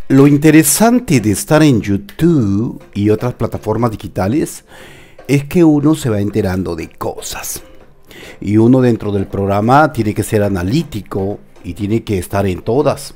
Lo interesante de estar en YouTube y otras plataformas digitales es que uno se va enterando de cosas. Y uno dentro del programa tiene que ser analítico y tiene que estar en todas.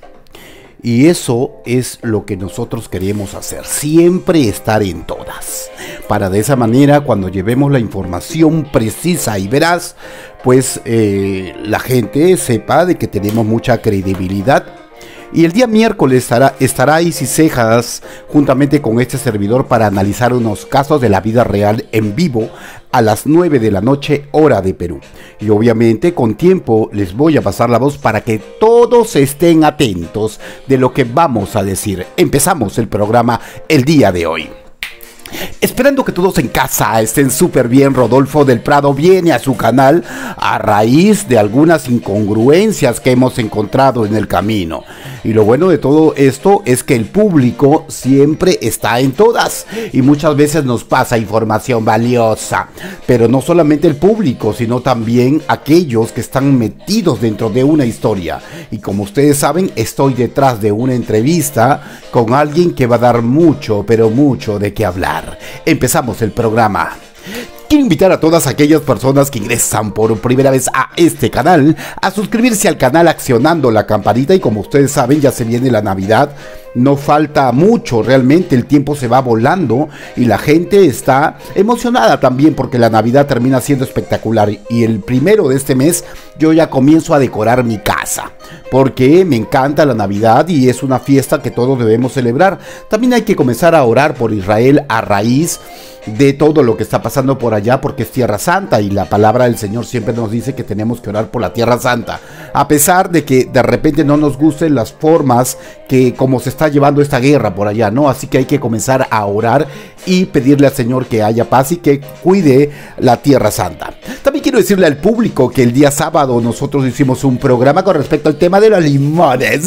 Y eso es lo que nosotros queremos hacer, siempre estar en todas. Para de esa manera, cuando llevemos la información precisa y veraz, pues la gente sepa de que tenemos mucha credibilidad. Y el día miércoles estará Isis Cejas juntamente con este servidor para analizar unos casos de la vida real en vivo a las 9 de la noche, hora de Perú. Y obviamente con tiempo les voy a pasar la voz para que todos estén atentos de lo que vamos a decir. Empezamos el programa el día de hoy. Esperando que todos en casa estén súper bien, Rodolfo del Prado viene a su canal a raíz de algunas incongruencias que hemos encontrado en el camino. Y lo bueno de todo esto es que el público siempre está en todas y muchas veces nos pasa información valiosa. Pero no solamente el público, sino también aquellos que están metidos dentro de una historia. Y como ustedes saben, estoy detrás de una entrevista con alguien que va a dar mucho, pero mucho de qué hablar. Empezamos el programa. Quiero invitar a todas aquellas personas que ingresan por primera vez a este canal a suscribirse al canal accionando la campanita. Y como ustedes saben, ya se viene la Navidad. No falta mucho, realmente el tiempo se va volando y la gente está emocionada también porque la Navidad termina siendo espectacular. Y el primero de este mes yo ya comienzo a decorar mi casa porque me encanta la Navidad y es una fiesta que todos debemos celebrar. También hay que comenzar a orar por Israel a raíz de todo lo que está pasando por allá, porque es Tierra Santa y la palabra del Señor siempre nos dice que tenemos que orar por la Tierra Santa, a pesar de que de repente no nos gusten las formas que como se está llevando esta guerra por allá, ¿no? Así que hay que comenzar a orar y pedirle al Señor que haya paz y que cuide la Tierra Santa. También quiero decirle al público que el día sábado nosotros hicimos un programa con respecto al tema de los limones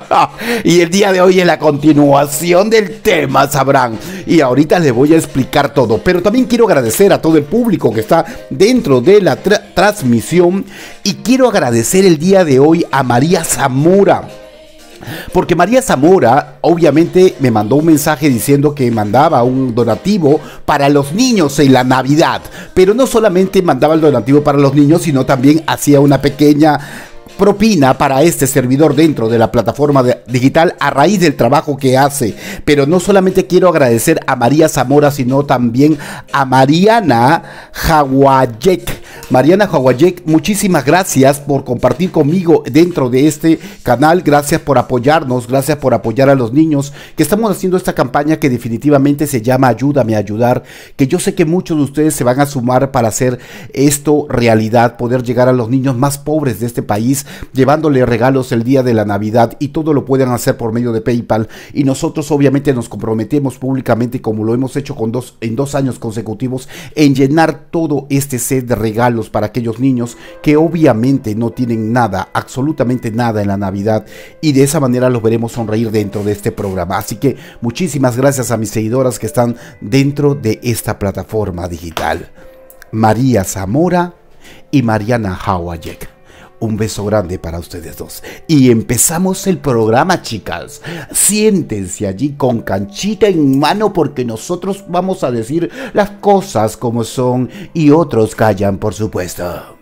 y el día de hoy es la continuación del tema, sabrán, y ahorita les voy a explicar todo. Pero también quiero agradecer a todo el público que está dentro de la transmisión y quiero agradecer el día de hoy a María Zamora. Porque María Zamora obviamente me mandó un mensaje diciendo que mandaba un donativo para los niños en la Navidad. Pero no solamente mandaba el donativo para los niños, sino también hacía una pequeña propina para este servidor dentro de la plataforma digital a raíz del trabajo que hace. Pero no solamente quiero agradecer a María Zamora, sino también a Mariana Hawayek. Mariana Hawayek, muchísimas gracias por compartir conmigo dentro de este canal. Gracias por apoyarnos, gracias por apoyar a los niños que estamos haciendo esta campaña que definitivamente se llama Ayúdame a Ayudar, que yo sé que muchos de ustedes se van a sumar para hacer esto realidad, poder llegar a los niños más pobres de este país, llevándole regalos el día de la Navidad, y todo lo pueden hacer por medio de PayPal. Y nosotros obviamente nos comprometemos públicamente, como lo hemos hecho en dos años consecutivos, en llenar todo este set de regalos para aquellos niños que obviamente no tienen nada, absolutamente nada en la Navidad, y de esa manera los veremos sonreír dentro de este programa. Así que muchísimas gracias a mis seguidoras que están dentro de esta plataforma digital, María Zamora y Mariana Hawayek. Un beso grande para ustedes dos. Y empezamos el programa, chicas. Siéntense allí con canchita en mano porque nosotros vamos a decir las cosas como son y otros callan, por supuesto.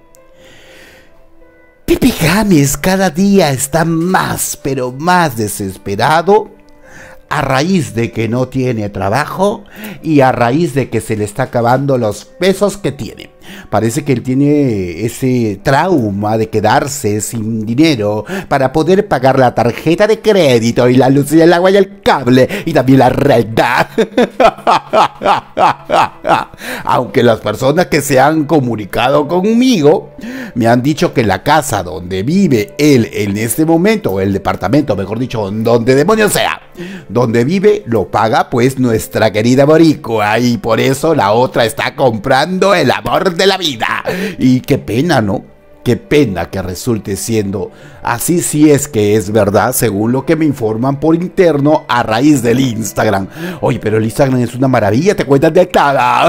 Pipi James cada día está más, pero más desesperado a raíz de que no tiene trabajo y a raíz de que se le está acabando los pesos que tiene. Parece que él tiene ese trauma de quedarse sin dinero para poder pagar la tarjeta de crédito y la luz y el agua y el cable y también la renta. Aunque las personas que se han comunicado conmigo me han dicho que la casa donde vive él en este momento, o el departamento, mejor dicho, donde demonios sea, donde vive, lo paga pues nuestra querida boricua, y por eso la otra está comprando el amor de la vida. Y qué pena, ¿no? Qué pena que resulte siendo así, si es que es verdad, según lo que me informan por interno a raíz del Instagram. Oye, pero el Instagram es una maravilla, te cuentan de cada.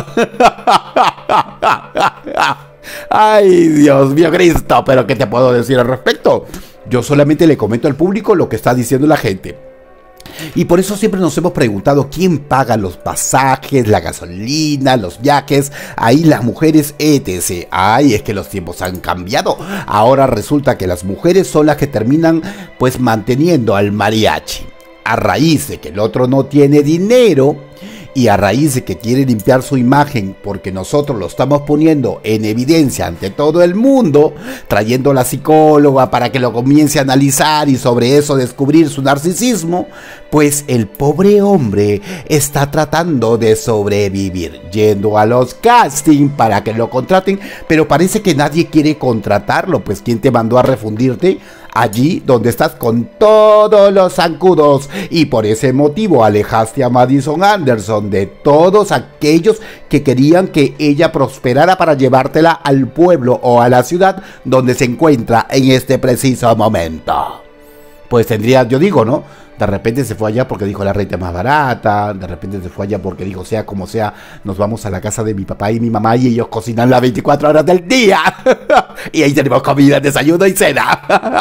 Ay, Dios mío Cristo, pero ¿qué te puedo decir al respecto? Yo solamente le comento al público lo que está diciendo la gente. Y por eso siempre nos hemos preguntado quién paga los pasajes, la gasolina, los viajes, ahí las mujeres, etc. Ay, es que los tiempos han cambiado. Ahora resulta que las mujeres son las que terminan pues manteniendo al mariachi. A raíz de que el otro no tiene dinero y a raíz de que quiere limpiar su imagen porque nosotros lo estamos poniendo en evidencia ante todo el mundo, trayendo a la psicóloga para que lo comience a analizar y sobre eso descubrir su narcisismo, pues el pobre hombre está tratando de sobrevivir, yendo a los castings para que lo contraten, pero parece que nadie quiere contratarlo, pues ¿quién te mandó a refundirte? Allí donde estás con todos los zancudos, y por ese motivo alejaste a Madison Anderson de todos aquellos que querían que ella prosperara para llevártela al pueblo o a la ciudad donde se encuentra en este preciso momento. Pues tendría, yo digo, ¿no? De repente se fue allá porque dijo la renta más barata, de repente se fue allá porque dijo, sea como sea, nos vamos a la casa de mi papá y mi mamá y ellos cocinan las 24 horas del día. Y ahí tenemos comida, desayuno y cena.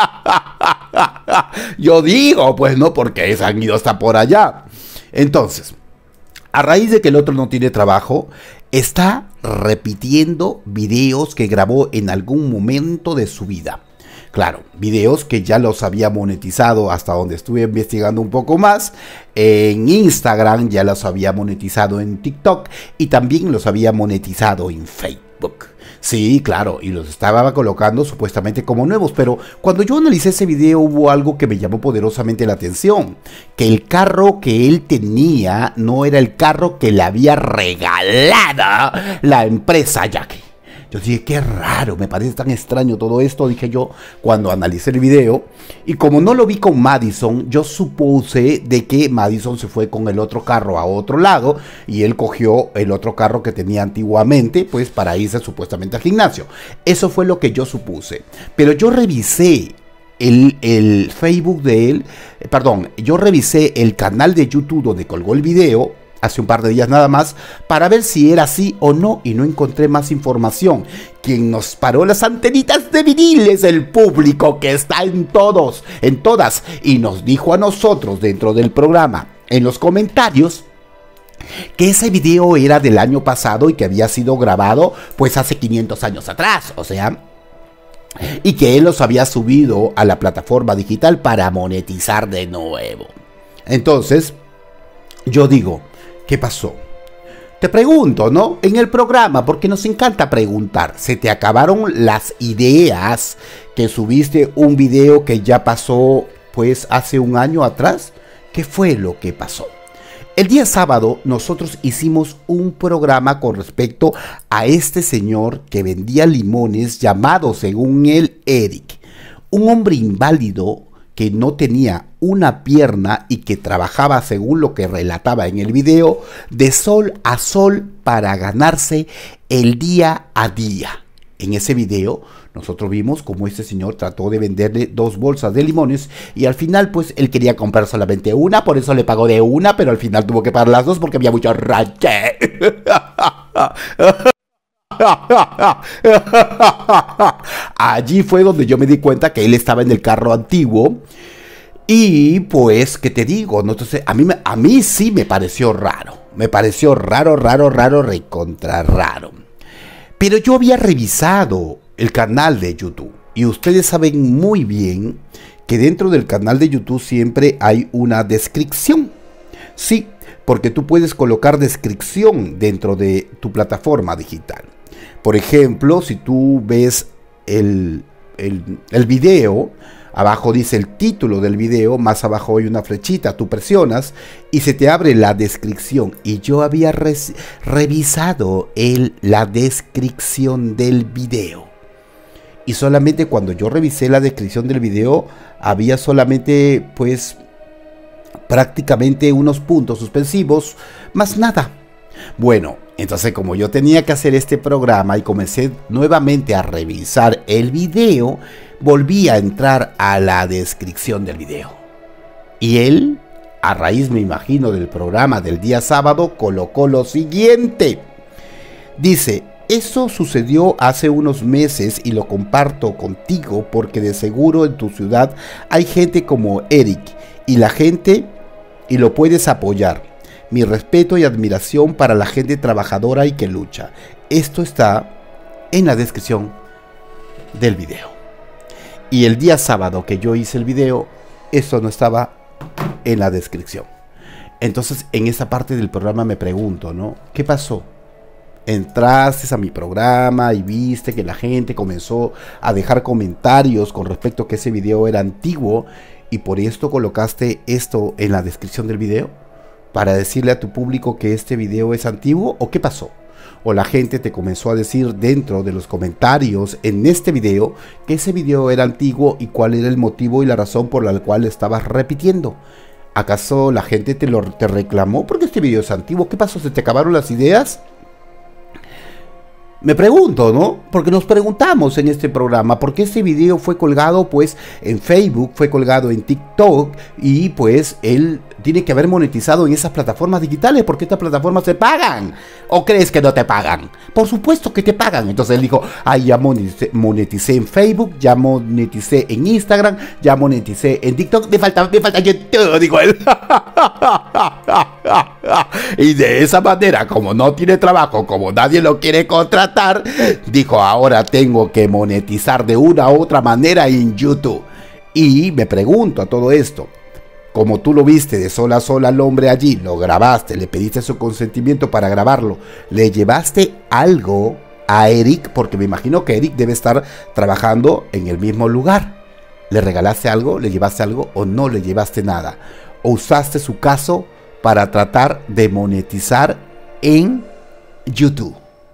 Yo digo, pues no, porque se han ido hasta por allá. Entonces, a raíz de que el otro no tiene trabajo, está repitiendo videos que grabó en algún momento de su vida. Claro, videos que ya los había monetizado hasta donde estuve investigando un poco más. En Instagram ya los había monetizado en TikTok y también los había monetizado en Facebook. Sí, claro, y los estaba colocando supuestamente como nuevos, pero cuando yo analicé ese video hubo algo que me llamó poderosamente la atención, que el carro que él tenía no era el carro que le había regalado la empresa Jackie. Yo dije, qué raro, me parece tan extraño todo esto, dije yo cuando analicé el video. Y como no lo vi con Madison, yo supuse de que Madison se fue con el otro carro a otro lado y él cogió el otro carro que tenía antiguamente, pues para irse supuestamente al gimnasio. Eso fue lo que yo supuse. Pero yo revisé el Facebook de él, yo revisé el canal de YouTube donde colgó el video hace un par de días nada más, para ver si era así o no, y no encontré más información. Quien nos paró las antenitas de vinil es el público que está en todas, y nos dijo a nosotros dentro del programa, en los comentarios, que ese video era del año pasado y que había sido grabado pues hace 500 años atrás, o sea, y que él los había subido a la plataforma digital para monetizar de nuevo. Entonces, yo digo, ¿qué pasó? Te pregunto, ¿no? En el programa, porque nos encanta preguntar, ¿se te acabaron las ideas que subiste un video que ya pasó pues hace un año atrás? ¿Qué fue lo que pasó? El día sábado nosotros hicimos un programa con respecto a este señor que vendía limones llamado, según él, Eric. Un hombre inválido que no tenía una pierna y que trabajaba, según lo que relataba en el video, de sol a sol para ganarse el día a día. En ese video nosotros vimos cómo este señor trató de venderle 2 bolsas de limones y al final pues él quería comprar solamente una, por eso le pagó de una, pero al final tuvo que pagar las 2 porque había mucho rache. Allí fue donde yo me di cuenta que él estaba en el carro antiguo. Y pues, ¿qué te digo? ¿No? Entonces, a mí sí me pareció raro. Me pareció raro, recontra raro. Pero yo había revisado el canal de YouTube. Y ustedes saben muy bien que dentro del canal de YouTube siempre hay una descripción. Sí, porque tú puedes colocar descripción dentro de tu plataforma digital. Por ejemplo, si tú ves el video, abajo dice el título del video, más abajo hay una flechita, tú presionas y se te abre la descripción. Y yo había revisado la descripción del video. Y solamente cuando yo revisé la descripción del video, había solamente, pues, prácticamente unos puntos suspensivos, más nada. Bueno, entonces como yo tenía que hacer este programa y comencé nuevamente a revisar el video, volví a entrar a la descripción del video. Y él, a raíz, me imagino, del programa del día sábado, colocó lo siguiente. Dice, eso sucedió hace unos meses y lo comparto contigo porque de seguro en tu ciudad hay gente como Eric y la gente y lo puedes apoyar. Mi respeto y admiración para la gente trabajadora y que lucha. Esto está en la descripción del video. Y el día sábado que yo hice el video, esto no estaba en la descripción. Entonces, en esa parte del programa me pregunto, ¿no? ¿Qué pasó? Entraste a mi programa y viste que la gente comenzó a dejar comentarios con respecto a que ese video era antiguo y por esto colocaste esto en la descripción del video para decirle a tu público que este video es antiguo, ¿o qué pasó? O la gente te comenzó a decir dentro de los comentarios en este video que ese video era antiguo y cuál era el motivo y la razón por la cual estabas repitiendo. ¿Acaso la gente te reclamó porque este video es antiguo? ¿Qué pasó? ¿Se te acabaron las ideas? Me pregunto, ¿no? Porque nos preguntamos en este programa, ¿por qué este video fue colgado pues en Facebook, fue colgado en TikTok y pues él tiene que haber monetizado en esas plataformas digitales? Porque estas plataformas te pagan. ¿O crees que no te pagan? Por supuesto que te pagan. Entonces él dijo, ay, ya moneticé en Facebook, ya moneticé en Instagram, ya moneticé en TikTok, me falta YouTube, dijo él. Y de esa manera, como no tiene trabajo, como nadie lo quiere contratar, dijo, ahora tengo que monetizar de una u otra manera en YouTube. Y me pregunto a todo esto, como tú lo viste de sola a sola al hombre allí, lo grabaste, le pediste su consentimiento para grabarlo, ¿le llevaste algo a Eric? Porque me imagino que Eric debe estar trabajando en el mismo lugar. ¿Le regalaste algo? ¿Le llevaste algo? ¿O no le llevaste nada? ¿O usaste su caso para tratar de monetizar en YouTube?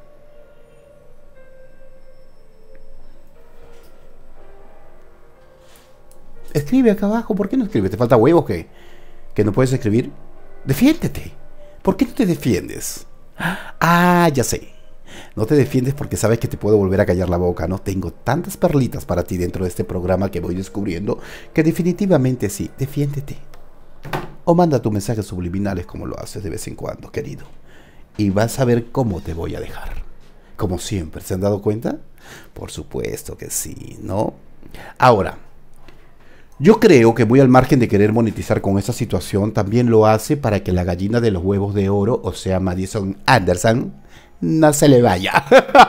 Escribe acá abajo. ¿Por qué no escribes? ¿Te falta huevos que no puedes escribir? Defiéndete. ¿Por qué no te defiendes? Ah, ya sé. No te defiendes porque sabes que te puedo volver a callar la boca, ¿no? Tengo tantas perlitas para ti dentro de este programa que voy descubriendo que definitivamente sí. Defiéndete. O manda tus mensajes subliminales como lo haces de vez en cuando, querido. Y vas a ver cómo te voy a dejar. Como siempre, ¿se han dado cuenta? Por supuesto que sí, ¿no? Ahora, yo creo que muy al margen de querer monetizar con esta situación, también lo hace para que la gallina de los huevos de oro, o sea, Madison Anderson, no se le vaya.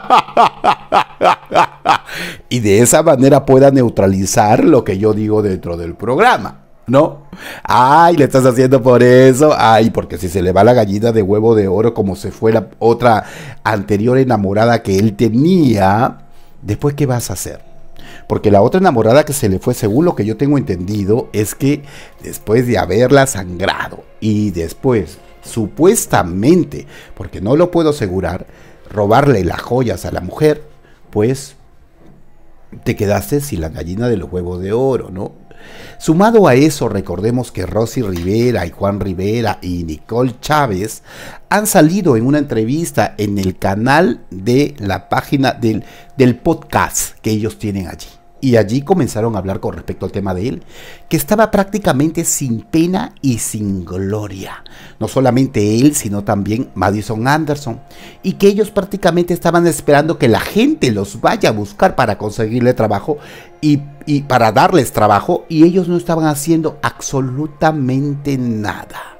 Y de esa manera pueda neutralizar lo que yo digo dentro del programa, ¿no? Ay, le estás haciendo por eso. Ay, porque si se le va la gallina de huevo de oro como se fue la otra anterior enamorada que él tenía, después ¿qué vas a hacer? Porque la otra enamorada que se le fue, según lo que yo tengo entendido, es que después de haberla sangrado y después, supuestamente, porque no lo puedo asegurar, robarle las joyas a la mujer, pues te quedaste sin la gallina de los huevos de oro, ¿no? Sumado a eso, recordemos que Rosy Rivera y Juan Rivera y Nicole Chávez han salido en una entrevista en el canal de la página del podcast que ellos tienen allí. Y allí comenzaron a hablar con respecto al tema de él, que estaba prácticamente sin pena y sin gloria. No solamente él, sino también Madison Anderson. Y que ellos prácticamente estaban esperando que la gente los vaya a buscar para conseguirle trabajo y para darles trabajo. Y ellos no estaban haciendo absolutamente nada.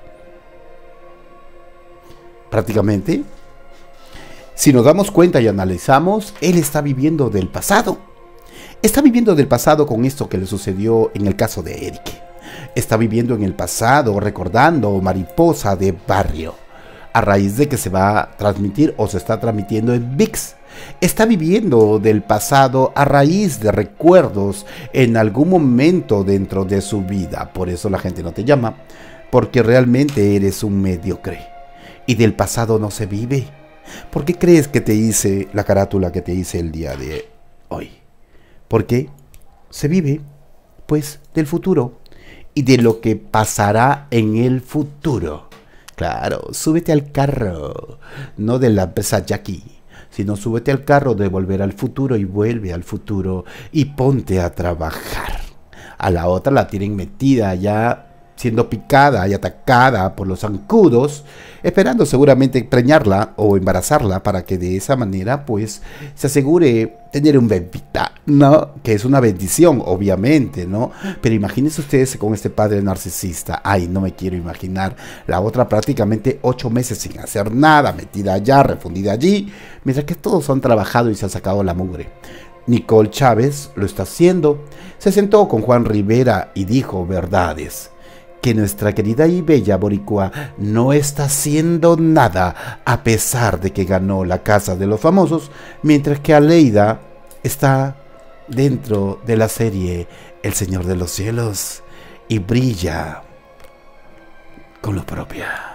Prácticamente, si nos damos cuenta y analizamos, él está viviendo del pasado. Está viviendo del pasado con esto que le sucedió en el caso de Eric. Está viviendo en el pasado recordando Mariposa de Barrio, a raíz de que se va a transmitir o se está transmitiendo en ViX. Está viviendo del pasado a raíz de recuerdos en algún momento dentro de su vida. Por eso la gente no te llama, porque realmente eres un mediocre. Y del pasado no se vive. ¿Por qué crees que te hice la carátula que te hice el día de hoy? Porque se vive, pues, del futuro y de lo que pasará en el futuro. Claro, súbete al carro, no de la empresa Jackie, sino súbete al carro de Volver al Futuro y vuelve al futuro y ponte a trabajar. A la otra la tienen metida ya siendo picada y atacada por los zancudos, esperando seguramente preñarla o embarazarla para que de esa manera pues se asegure tener un bebita, ¿no? Que es una bendición, obviamente, ¿no? Pero imagínense ustedes con este padre narcisista. Ay, no me quiero imaginar. La otra prácticamente 8 meses sin hacer nada, metida allá, refundida allí, mientras que todos han trabajado y se han sacado la mugre. Nicole Chávez lo está haciendo. Se sentó con Juan Rivera y dijo verdades. Que nuestra querida y bella boricua no está haciendo nada a pesar de que ganó la Casa de los Famosos, mientras que Aleida está dentro de la serie El Señor de los Cielos y brilla con luz propia.